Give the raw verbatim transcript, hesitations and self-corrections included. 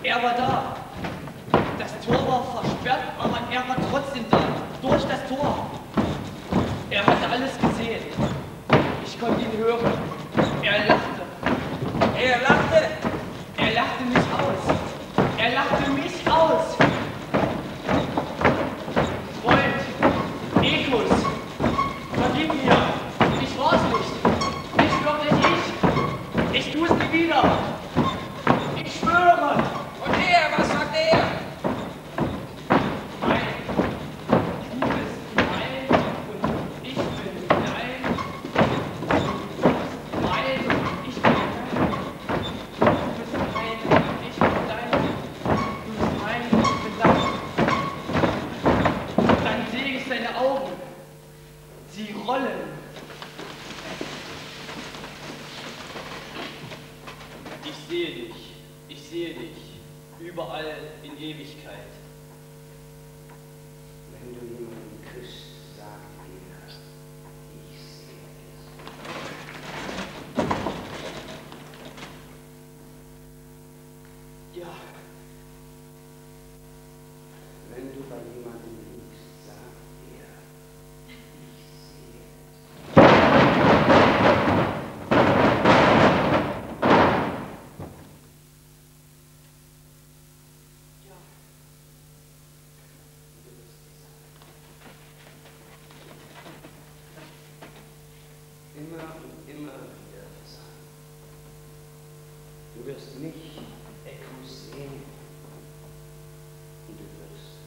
Er war da. Das Tor war versperrt, aber er war trotzdem da. Durch das Tor. Er hatte alles gesehen. Ich konnte ihn hören. Er lachte. Er lachte? Er lachte mich aus. Er lachte mich aus. Freund, Ekus, vergib mir. Ich war's nicht. Nicht wirklich ich. Ich tu's nie wieder. Ich schwöre. Und er, was sagt er? Nein. Du bist mein und ich bin dein. Mein und ich bin dein. Du bist mein und ich bin dein. Du bist mein und ich bin dein. Dann sehe ich seine Augen. Sie rollen. Ich sehe dich. Ich sehe dich. Überall in Ewigkeit. Wenn du jemanden küsst, sag mir, ich sehe es. Ja, Wenn du bei jemandem liegst, sag mir, ich sehe es. ja. Du wirst es sagen. Immer und immer wieder sagen. Du wirst mich, Echo, sehen und du wirst